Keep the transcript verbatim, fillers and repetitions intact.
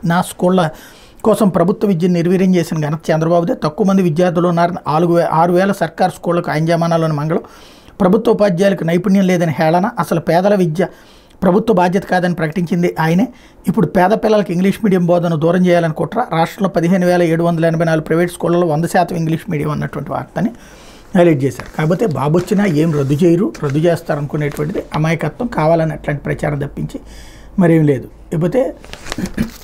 నా స్కూళ్ళ కోసం ప్రభుత్వ విద్యను నిర్వీర్యం చేసిన ఘనత చంద్రబాబుదే. తక్కువ మంది విద్యార్థులు ఉన్నారని నాలుగు వే ఆరు వేల సర్కారు స్కూళ్లకు అంజమానాలోని మంగళం. ప్రభుత్వ ఉపాధ్యాయులకు నైపుణ్యం లేదని హేళన. అసలు పేదల విద్య ప్రభుత్వ బాధ్యత కాదని ప్రకటించింది ఆయనే. ఇప్పుడు పేద పిల్లలకు ఇంగ్లీష్ మీడియం బోధన దూరం చేయాలని కుట్ర. రాష్ట్రంలో పదిహేను వేల ఏడు వందల ఎనభై నాలుగు ప్రైవేట్ స్కూళ్ళలో వంద శాతం ఇంగ్లీష్ మీడియం అన్నటువంటి వార్తని హైలైట్ చేశారు. కాకపోతే బాబు వచ్చినా ఏం రద్దు చేయరు, రద్దు చేస్తారు అనుకునేటువంటిది అమాయకత్వం, కావాలని అట్లాంటి ప్రచారం తప్పించి మరేం లేదు. లేకపోతే